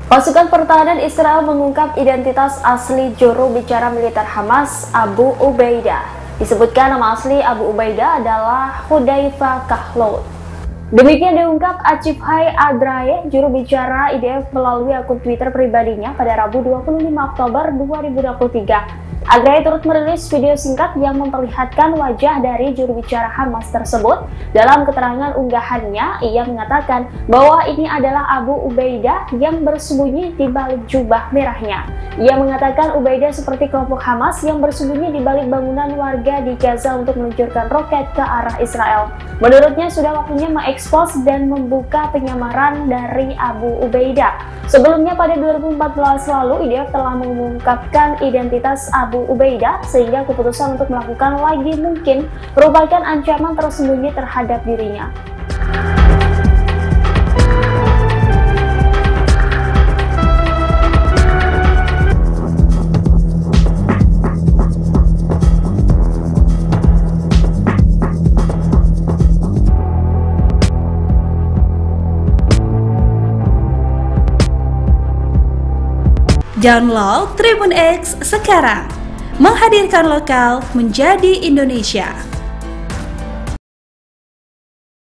Pasukan pertahanan Israel mengungkap identitas asli juru bicara militer Hamas, Abu Ubaidah. Disebutkan nama asli Abu Ubaidah adalah Hudayfa Khalloud. Demikian diungkap Acifhai Adraeh, juru bicara IDF melalui akun Twitter pribadinya pada Rabu 25 Oktober 2023. Adraeh turut merilis video singkat yang memperlihatkan wajah dari juru bicara Hamas tersebut. Dalam keterangan unggahannya, ia mengatakan bahwa ini adalah Abu Ubaidah yang bersembunyi di balik jubah merahnya. Ia mengatakan Ubaidah seperti kelompok Hamas yang bersembunyi di balik bangunan warga di Gaza untuk meluncurkan roket ke arah Israel. Menurutnya sudah waktunya mengekspos dan membuka penyamaran dari Abu Ubaidah. Sebelumnya pada 2014 lalu, IDF telah mengungkapkan identitas Abu Ubaidah sehingga keputusan untuk melakukan lagi mungkin merupakan ancaman tersembunyi terhadap dirinya. Download Tribun X sekarang, menghadirkan lokal menjadi Indonesia.